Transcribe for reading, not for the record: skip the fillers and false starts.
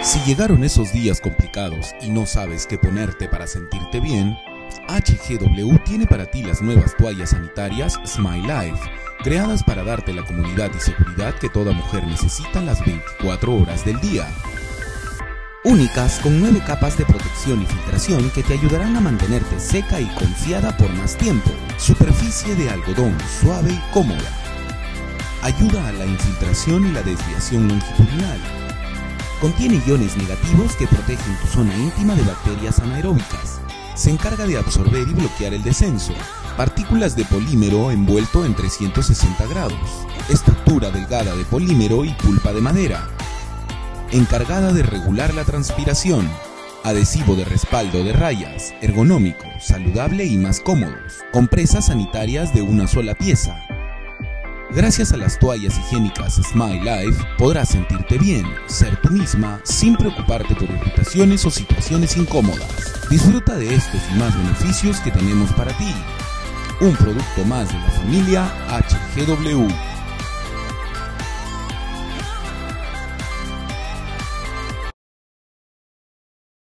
Si llegaron esos días complicados y no sabes qué ponerte para sentirte bien, HGW tiene para ti las nuevas toallas sanitarias Smile Life, creadas para darte la comodidad y seguridad que toda mujer necesita las 24 horas del día. Únicas con 9 capas de protección y filtración que te ayudarán a mantenerte seca y confiada por más tiempo. Superficie de algodón suave y cómoda. Ayuda a la infiltración y la desviación longitudinal. Contiene iones negativos que protegen tu zona íntima de bacterias anaeróbicas. Se encarga de absorber y bloquear el descenso. Partículas de polímero envuelto en 360 grados. Estructura delgada de polímero y pulpa de madera. Encargada de regular la transpiración. Adhesivo de respaldo de rayas. Ergonómico, saludable y más cómodos. Compresas sanitarias de una sola pieza. Gracias a las toallas higiénicas Smile Life podrás sentirte bien, ser tú misma, sin preocuparte por irritaciones o situaciones incómodas. Disfruta de estos y más beneficios que tenemos para ti. Un producto más de la familia HGW.